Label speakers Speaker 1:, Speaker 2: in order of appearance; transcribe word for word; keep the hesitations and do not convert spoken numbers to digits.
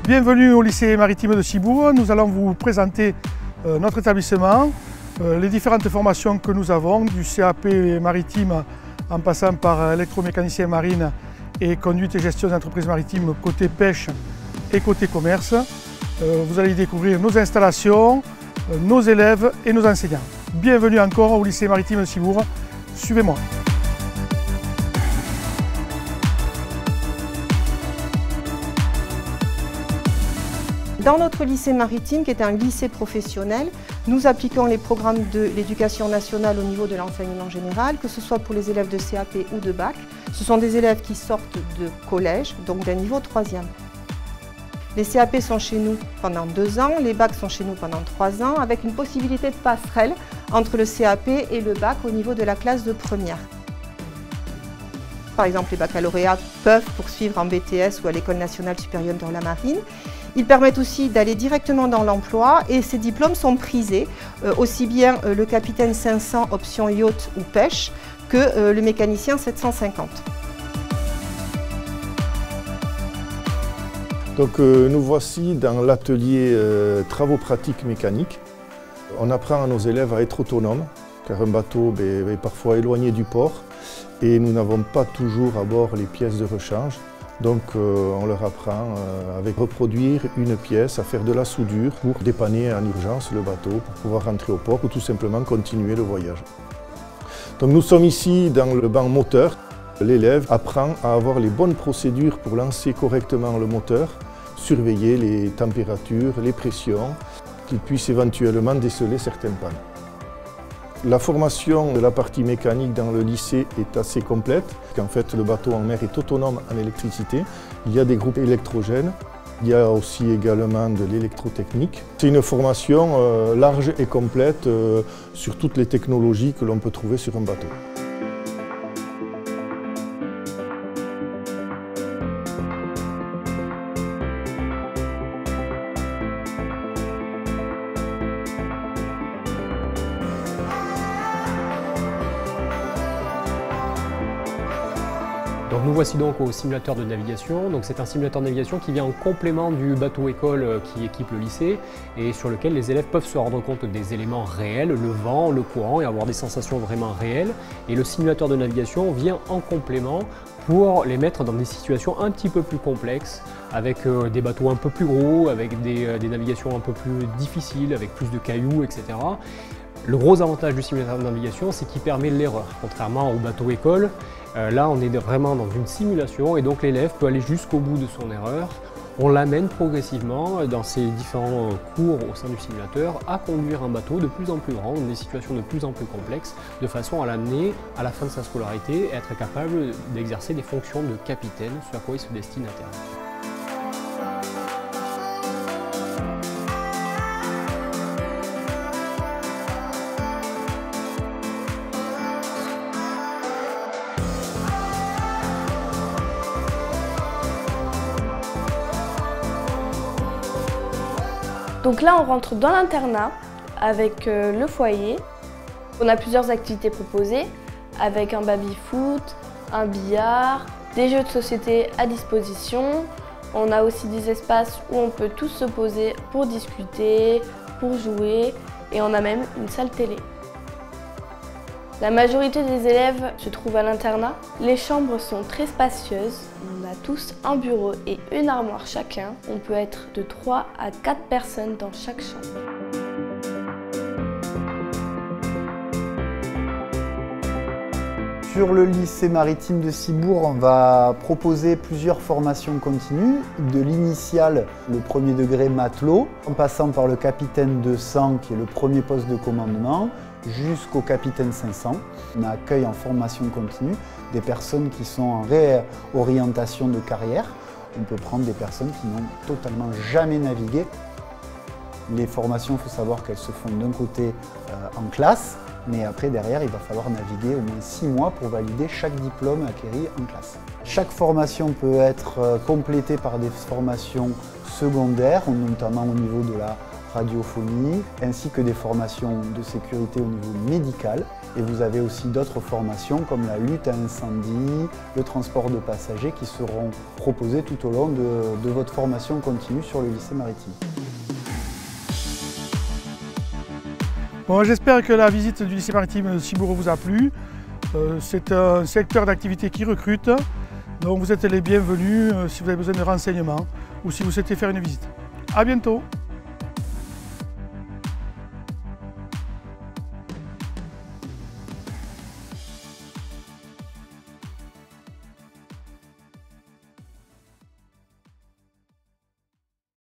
Speaker 1: Bienvenue au lycée maritime de Cibourg. Nous allons vous présenter euh, notre établissement, euh, les différentes formations que nous avons, du C A P maritime en passant par électromécanicien marine et conduite et gestion d'entreprises maritimes côté pêche et côté commerce. Euh, vous allez y découvrir nos installations, euh, nos élèves et nos enseignants. Bienvenue encore au lycée maritime de Cibourg. Suivez-moi.
Speaker 2: Dans notre lycée maritime, qui est un lycée professionnel, nous appliquons les programmes de l'éducation nationale au niveau de l'enseignement général, que ce soit pour les élèves de C A P ou de bac. Ce sont des élèves qui sortent de collège, donc d'un niveau troisième. Les C A P sont chez nous pendant deux ans, les bacs sont chez nous pendant trois ans, avec une possibilité de passerelle entre le C A P et le bac au niveau de la classe de première. Par exemple, les baccalauréats peuvent poursuivre en B T S ou à l'École nationale supérieure de la marine. Ils permettent aussi d'aller directement dans l'emploi et ces diplômes sont prisés, euh, aussi bien euh, le capitaine cinq cents option yacht ou pêche que euh, le mécanicien sept cent cinquante.
Speaker 3: Donc euh, nous voici dans l'atelier euh, travaux pratiques mécaniques. On apprend à nos élèves à être autonomes, car un bateau ben, est parfois éloigné du port et nous n'avons pas toujours à bord les pièces de rechange. Donc euh, on leur apprend euh, avec reproduire une pièce, à faire de la soudure pour dépanner en urgence le bateau, pour pouvoir rentrer au port ou tout simplement continuer le voyage. Donc nous sommes ici dans le banc moteur. L'élève apprend à avoir les bonnes procédures pour lancer correctement le moteur, surveiller les températures, les pressions, qu'il puisse éventuellement déceler certaines pannes. La formation de la partie mécanique dans le lycée est assez complète. En fait, le bateau en mer est autonome en électricité. Il y a des groupes électrogènes. Il y a aussi également de l'électrotechnique. C'est une formation euh, large et complète euh, sur toutes les technologies que l'on peut trouver sur un bateau.
Speaker 4: Donc nous voici donc au simulateur de navigation. Donc c'est un simulateur de navigation qui vient en complément du bateau école qui équipe le lycée et sur lequel les élèves peuvent se rendre compte des éléments réels, le vent, le courant et avoir des sensations vraiment réelles. Et le simulateur de navigation vient en complément pour les mettre dans des situations un petit peu plus complexes, avec euh, des bateaux un peu plus gros, avec des, euh, des navigations un peu plus difficiles, avec plus de cailloux, et cetera. Le gros avantage du simulateur de navigation, c'est qu'il permet l'erreur. Contrairement au bateau école, euh, là on est vraiment dans une simulation et donc l'élève peut aller jusqu'au bout de son erreur. On l'amène progressivement dans ses différents cours au sein du simulateur à conduire un bateau de plus en plus grand, dans des situations de plus en plus complexes, de façon à l'amener à la fin de sa scolarité et être capable d'exercer des fonctions de capitaine, ce à quoi il se destine à terme.
Speaker 5: Donc là, on rentre dans l'internat avec euh, le foyer. On a plusieurs activités proposées avec un baby-foot, un billard, des jeux de société à disposition. On a aussi des espaces où on peut tous se poser pour discuter, pour jouer et on a même une salle télé. La majorité des élèves se trouvent à l'internat. Les chambres sont très spacieuses. On a tous un bureau et une armoire chacun. On peut être de trois à quatre personnes dans chaque chambre.
Speaker 6: Sur le lycée maritime de Cibourg, on va proposer plusieurs formations continues, de l'initial, le premier degré matelot, en passant par le capitaine deux cents qui est le premier poste de commandement, jusqu'au capitaine cinq cents. On accueille en formation continue des personnes qui sont en réorientation de carrière. On peut prendre des personnes qui n'ont totalement jamais navigué. Les formations, il faut savoir qu'elles se font d'un côté euh, en classe, mais après derrière il va falloir naviguer au moins six mois pour valider chaque diplôme acquis en classe. Chaque formation peut être complétée par des formations secondaires, notamment au niveau de la radiophonie, ainsi que des formations de sécurité au niveau médical. Et vous avez aussi d'autres formations comme la lutte à incendie, le transport de passagers qui seront proposées tout au long de, de votre formation continue sur le lycée maritime.
Speaker 1: Bon, j'espère que la visite du lycée maritime de Ciboure vous a plu. Euh, C'est un secteur d'activité qui recrute, donc vous êtes les bienvenus euh, si vous avez besoin de renseignements ou si vous souhaitez faire une visite. À bientôt!